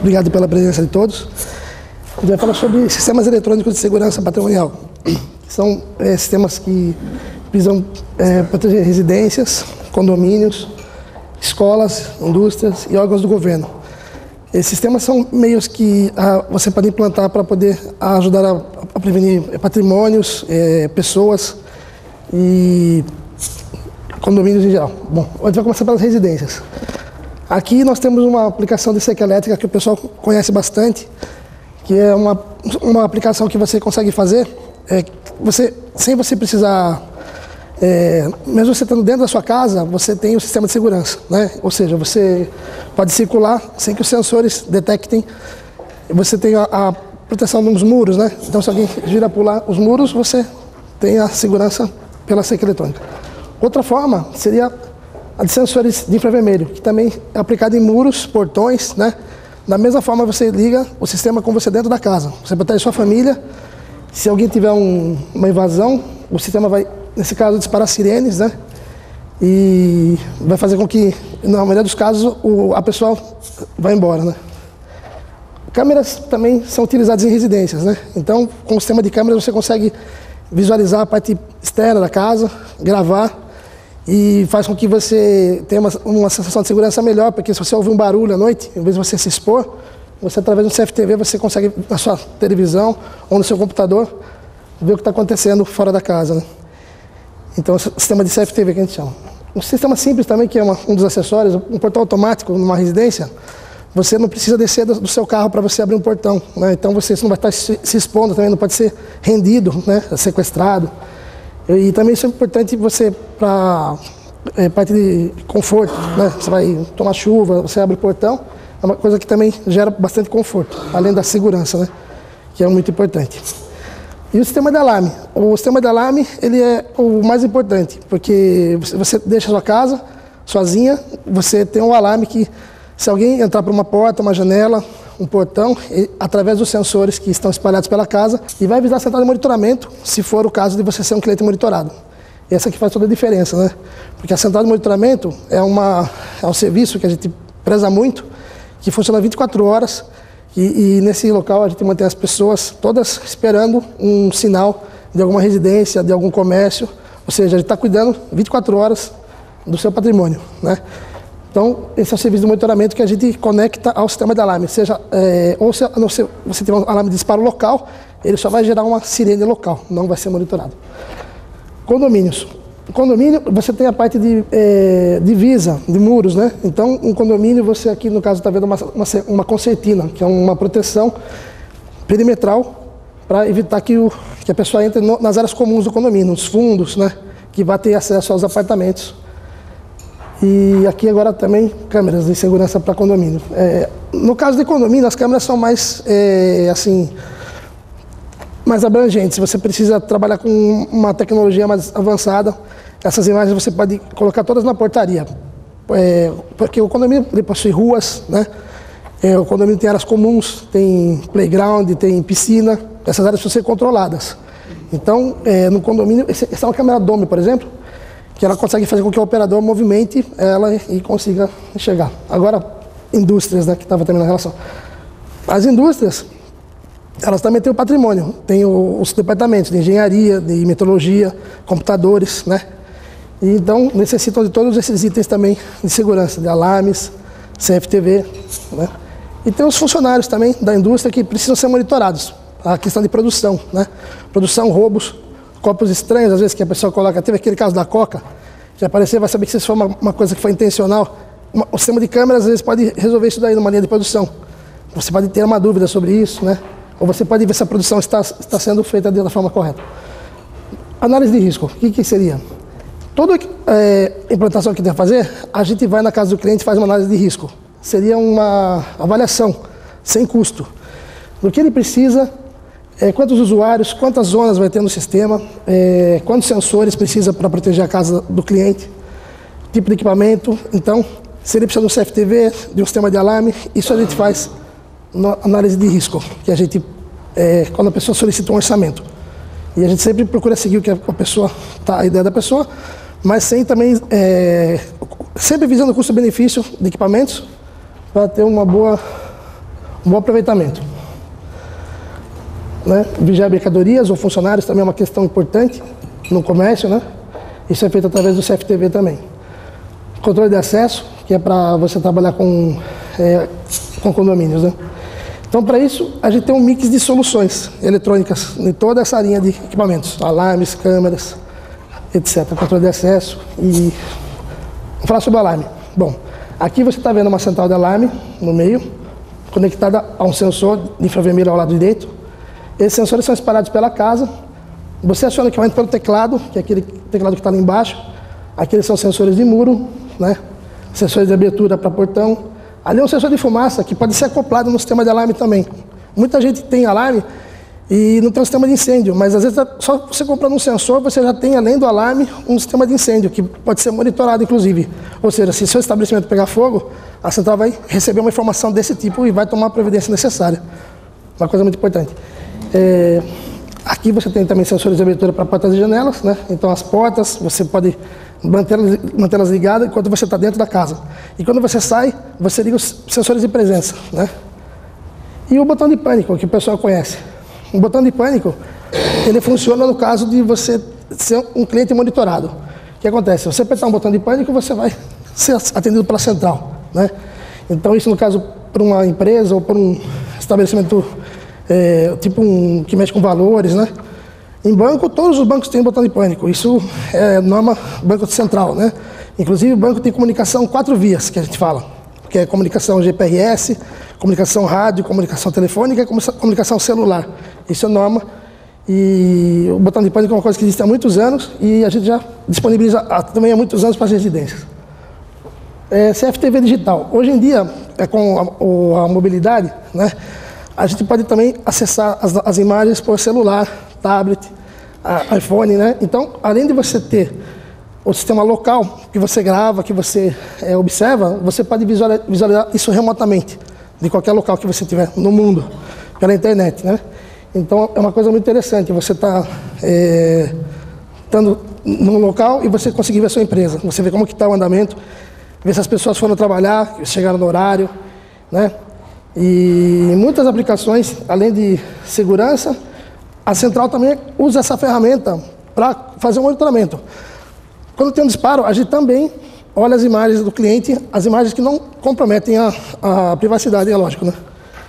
Obrigado pela presença de todos. A gente vai falar sobre sistemas eletrônicos de segurança patrimonial. São sistemas que visam proteger residências, condomínios, escolas, indústrias e órgãos do governo. Esses sistemas são meios que você pode implantar para poder ajudar a prevenir patrimônios, pessoas e condomínios em geral. Bom, a gente vai começar pelas residências. Aqui nós temos uma aplicação de cerca elétrica que o pessoal conhece bastante, que é uma aplicação que você consegue fazer sem você precisar, mesmo você estando dentro da sua casa, você tem o sistema de segurança, né? Ou seja, você pode circular sem que os sensores detectem, você tem a proteção dos muros, né? Então se alguém gira pular os muros, você tem a segurança pela cerca eletrônica. Outra forma seria a de sensores de infravermelho, que também é aplicado em muros, portões, né? Da mesma forma você liga o sistema com você dentro da casa. Você protege sua família. Se alguém tiver uma invasão, o sistema vai, nesse caso, disparar sirenes, né? E vai fazer com que, na maioria dos casos, a pessoa vá embora, né? Câmeras também são utilizadas em residências, né? Então, com o sistema de câmeras você consegue visualizar a parte externa da casa, gravar, e faz com que você tenha uma sensação de segurança melhor, porque se você ouvir um barulho à noite, em vez de você se expor, você através do CFTV você consegue na sua televisão ou no seu computador ver o que está acontecendo fora da casa, né? Então, é o sistema de CFTV que a gente chama. Um sistema simples também, que é um dos acessórios, um portão automático numa residência, você não precisa descer do seu carro para você abrir um portão, né? Então você não vai estar se expondo também, não pode ser rendido, né? Sequestrado. E também isso é importante para parte de conforto, né? Você vai tomar chuva, você abre o portão, é uma coisa que também gera bastante conforto, além da segurança, né? Que é muito importante. E o sistema de alarme. O sistema de alarme, ele é o mais importante, porque você deixa a sua casa sozinha, você tem um alarme que, se alguém entrar por uma porta, uma janela, um portão, através dos sensores que estão espalhados pela casa, e vai avisar a central de monitoramento, se for o caso de você ser um cliente monitorado. Essa que faz toda a diferença, né? Porque a central de monitoramento é um serviço que a gente preza muito, que funciona 24 horas, e nesse local a gente mantém as pessoas todas esperando um sinal de alguma residência, de algum comércio, ou seja, a gente está cuidando 24 horas do seu patrimônio, né? Então, esse é o serviço de monitoramento que a gente conecta ao sistema de alarme. Seja, ou se você tiver um alarme de disparo local, ele só vai gerar uma sirene local, não vai ser monitorado. Condomínios. Condomínio, você tem a parte de divisa, de muros, né? Então, um condomínio, você aqui no caso está vendo uma concertina, que é uma proteção perimetral para evitar que a pessoa entre nas áreas comuns do condomínio, nos fundos, né? Que vai ter acesso aos apartamentos. E aqui agora também câmeras de segurança para condomínio. No caso de condomínio, as câmeras são mais abrangentes. Você precisa trabalhar com uma tecnologia mais avançada. Essas imagens você pode colocar todas na portaria. Porque o condomínio ele possui ruas, né? O condomínio tem áreas comuns, tem playground, tem piscina. Essas áreas precisam ser controladas. Então, no condomínio, essa é uma câmera Dome, por exemplo, que ela consegue fazer com que o operador movimente ela e consiga enxergar. Agora, indústrias, né, que estava terminando a relação. As indústrias, elas também têm o patrimônio, tem os departamentos de engenharia, de metrologia, computadores, né? E então, necessitam de todos esses itens também de segurança, de alarmes, CFTV, né? E tem os funcionários também da indústria que precisam ser monitorados. A questão de produção, né? Produção, roubos, copos estranhos, às vezes que a pessoa coloca, teve aquele caso da Coca, que aparecer, vai saber que se for uma coisa que foi intencional. O sistema de câmeras, às vezes, pode resolver isso daí numa linha de produção. Você pode ter uma dúvida sobre isso, né? Ou você pode ver se a produção está sendo feita da forma correta. Análise de risco, o que seria? Toda implantação que tem a fazer, a gente vai na casa do cliente e faz uma análise de risco. Seria uma avaliação, sem custo, do que ele precisa, quantos usuários, quantas zonas vai ter no sistema, quantos sensores precisa para proteger a casa do cliente, tipo de equipamento. Então, se ele precisa de um CFTV, de um sistema de alarme, isso a gente faz na análise de risco, que a gente, quando a pessoa solicita um orçamento. E a gente sempre procura seguir o que a pessoa, a ideia da pessoa, mas sem também, sempre visando o custo-benefício de equipamentos, para ter uma boa um bom aproveitamento. Né? Vigiar mercadorias ou funcionários também é uma questão importante no comércio, né? Isso é feito através do CFTV também. Controle de acesso, que é para você trabalhar com condomínios, né? Então, para isso, a gente tem um mix de soluções eletrônicas em toda essa linha de equipamentos, alarmes, câmeras, etc. Controle de acesso e... Vou falar sobre o alarme. Bom, aqui você está vendo uma central de alarme no meio, conectada a um sensor de infravermelho ao lado direito. Esses sensores são espalhados pela casa. Você aciona o equipamento pelo teclado, que é aquele teclado que está ali embaixo. Aqueles são sensores de muro, né? Sensores de abertura para portão. Ali é um sensor de fumaça que pode ser acoplado no sistema de alarme também. Muita gente tem alarme e não tem um sistema de incêndio, mas às vezes só você comprando um sensor, você já tem, além do alarme, um sistema de incêndio, que pode ser monitorado, inclusive. Ou seja, se seu estabelecimento pegar fogo, a central vai receber uma informação desse tipo e vai tomar a providência necessária. Uma coisa muito importante. Aqui você tem também sensores de abertura para portas e janelas, né? Então as portas, você pode mantê-las ligadas enquanto você está dentro da casa. E quando você sai, você liga os sensores de presença, né? E o botão de pânico, que o pessoal conhece. O botão de pânico, ele funciona no caso de você ser um cliente monitorado. O que acontece? Se você apertar um botão de pânico, você vai ser atendido pela central, né? Então isso, no caso, para uma empresa ou para um estabelecimento que mexe com valores, né? Em banco, todos os bancos têm botão de pânico. Isso é norma banco central, né? Inclusive, o banco tem comunicação 4 vias, que a gente fala, que é comunicação GPRS, comunicação rádio, comunicação telefônica e comunicação celular. Isso é norma. E o botão de pânico é uma coisa que existe há muitos anos e a gente já disponibiliza também há muitos anos para as residências. CFTV digital. Hoje em dia, com a mobilidade, né? A gente pode também acessar as imagens por celular, tablet, iPhone, né? Então, além de você ter o sistema local que você grava, que você observa, você pode visualizar isso remotamente, de qualquer local que você tiver no mundo, pela internet, né? Então, é uma coisa muito interessante, você está estando num local e você conseguir ver a sua empresa, você vê como que está o andamento, ver se as pessoas foram trabalhar, chegaram no horário, né? E muitas aplicações, além de segurança, a central também usa essa ferramenta para fazer um monitoramento. Quando tem um disparo, a gente também olha as imagens do cliente, as imagens que não comprometem a privacidade, é lógico, né?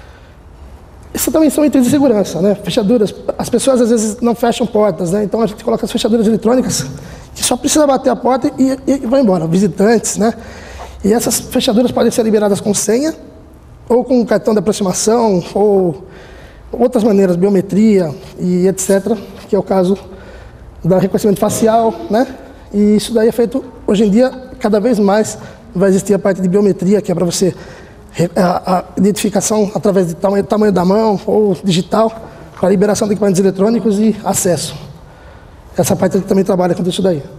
Isso também são itens de segurança, né? Fechaduras, as pessoas às vezes não fecham portas, né? Então a gente coloca as fechaduras eletrônicas que só precisa bater a porta e vai embora, visitantes, né? E essas fechaduras podem ser liberadas com senha, ou com cartão de aproximação, ou outras maneiras, biometria e etc., que é o caso do reconhecimento facial, né? E isso daí é feito, hoje em dia, cada vez mais vai existir a parte de biometria, que é para você, a identificação através do tamanho da mão, ou digital, para liberação de equipamentos eletrônicos e acesso. Essa parte também trabalha com isso daí.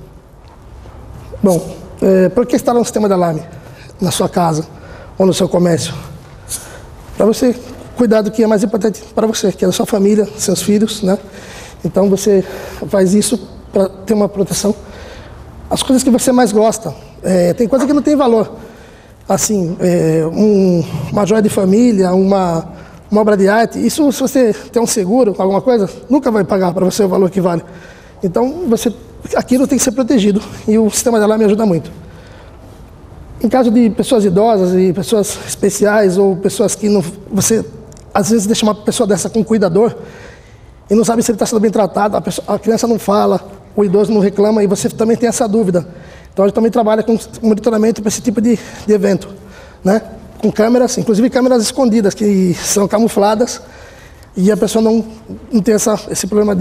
Bom, por que instalar um sistema de alarme na sua casa ou no seu comércio? Para você cuidar do que é mais importante para você, que é a sua família, seus filhos, né? Então você faz isso para ter uma proteção. As coisas que você mais gosta, tem coisa que não tem valor. Assim, uma joia de família, uma obra de arte, isso se você tem um seguro, alguma coisa, nunca vai pagar para você o valor que vale. Então aquilo tem que ser protegido e o sistema de alarme ajuda muito. Em caso de pessoas idosas e pessoas especiais ou pessoas que não... Você, às vezes, deixa uma pessoa dessa com um cuidador e não sabe se ele está sendo bem tratado, a criança não fala, o idoso não reclama e você também tem essa dúvida. Então, a gente também trabalha com monitoramento para esse tipo de evento, né? Com câmeras, inclusive câmeras escondidas, que são camufladas e a pessoa não tem esse problema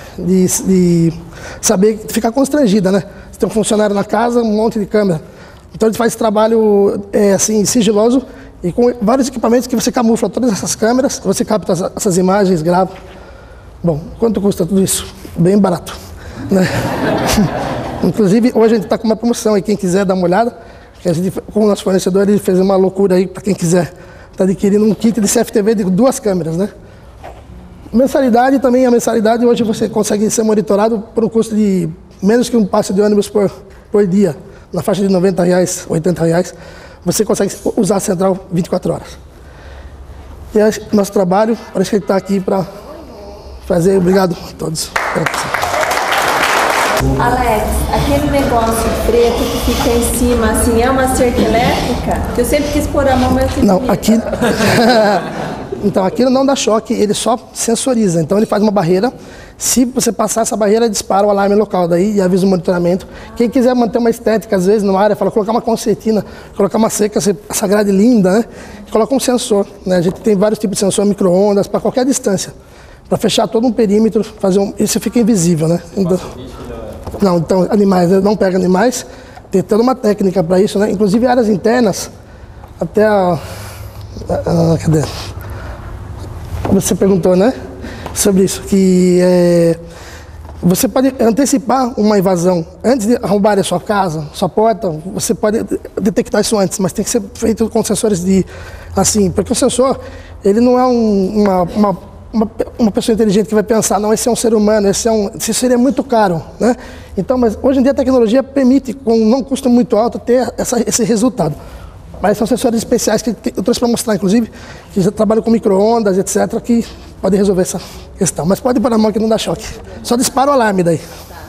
de saber, ficar constrangida, né? Você tem um funcionário na casa, um monte de câmera. Então a gente faz esse trabalho assim, sigiloso e com vários equipamentos que você camufla todas essas câmeras, você capta essas imagens, grava. Bom, quanto custa tudo isso? Bem barato, né? Inclusive, hoje a gente está com uma promoção aí, quem quiser dar uma olhada, que a gente, com o nosso fornecedor, ele fez uma loucura aí para quem quiser estar adquirindo um kit de CFTV de 2 câmeras, né? Mensalidade também, a mensalidade hoje você consegue ser monitorado por um custo de menos que um passe de ônibus por dia. Na faixa de R$90, R$80, você consegue usar a central 24 horas. E é nosso trabalho, parece que ele está aqui para fazer. Obrigado a todos. Alex, aquele negócio preto que fica em cima, assim, é uma cerca elétrica? Eu sempre quis pôr a mão, mas eu não, aqui... Então, aquilo não dá choque, ele só sensoriza. Então, ele faz uma barreira. Se você passar essa barreira, dispara o alarme local daí e avisa o monitoramento. Quem quiser manter uma estética, às vezes, numa área, fala colocar uma concertina, colocar uma cerca, essa grade linda, né? Coloca um sensor, né? A gente tem vários tipos de sensor, micro-ondas, para qualquer distância. Para fechar todo um perímetro, isso fica invisível, né? Não, então, animais, não pega animais. Tem toda uma técnica para isso, né? Inclusive áreas internas, até cadê? Você perguntou, né? Sobre isso, que você pode antecipar uma invasão. Antes de arrombar a sua casa, sua porta, você pode detectar isso antes, mas tem que ser feito com sensores assim, porque o sensor, ele não é uma pessoa inteligente que vai pensar, não, esse é um ser humano, isso seria muito caro, né? Então, mas hoje em dia a tecnologia permite, com um custo muito alto, ter esse resultado. Mas são sensores especiais que eu trouxe para mostrar, inclusive, que já trabalham com micro-ondas, etc., que podem resolver essa questão. Mas pode pôr na mão que não dá choque. Só dispara o alarme daí.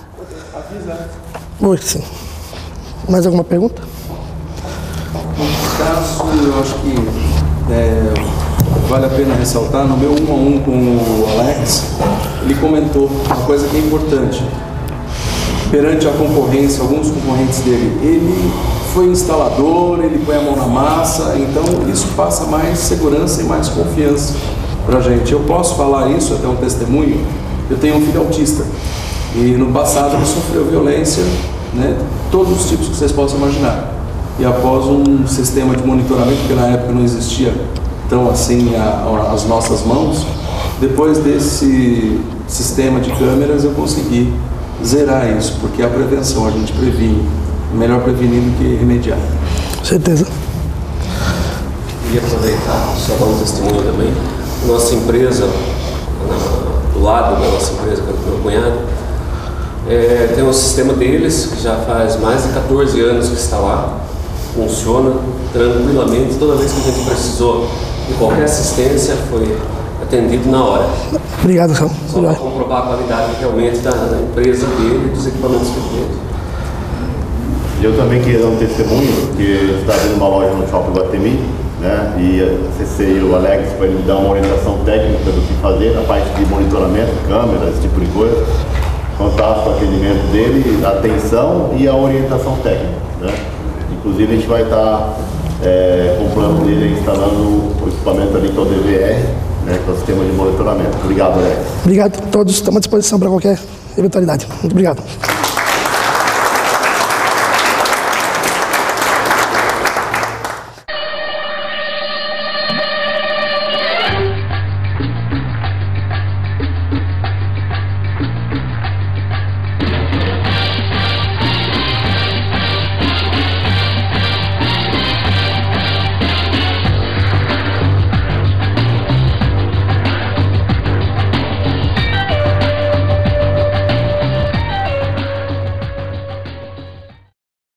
Oi, sim. Mais alguma pergunta? Nesse caso, eu acho que vale a pena ressaltar, no meu 1 a 1 com o Alex, ele comentou uma coisa que é importante. Perante a concorrência, alguns concorrentes dele, ele foi instalador, ele põe a mão na massa, então isso passa mais segurança e mais confiança para a gente. Eu posso falar isso, até um testemunho, eu tenho um filho autista e no passado ele sofreu violência, né, todos os tipos que vocês possam imaginar. E após um sistema de monitoramento, que na época não existia tão assim as nossas mãos, depois desse sistema de câmeras eu consegui zerar isso, porque a prevenção, a gente previne. Melhor prevenir do que remediar. Com certeza. Queria aproveitar, só dar um testemunho também. Nossa empresa, do lado da nossa empresa, que é do meu cunhado, tem um sistema deles que já faz mais de 14 anos que está lá. Funciona tranquilamente. Toda vez que a gente precisou de qualquer assistência, foi atendido na hora. Obrigado, Raul. Só para comprovar a qualidade realmente da empresa dele e dos equipamentos que ele tem. Eu também queria dar um testemunho, porque eu estava abrindo uma loja no Shopping Guatemi, né? E acessei o Alex para ele me dar uma orientação técnica do que fazer, na parte de monitoramento, câmeras, esse tipo de coisa. Fantástico o atendimento dele, a atenção e a orientação técnica, né? Inclusive a gente vai estar com o plano dele instalando o equipamento ali que é o DVR, né? Que é o sistema de monitoramento. Obrigado, Alex. Obrigado a todos, estamos à disposição para qualquer eventualidade. Muito obrigado.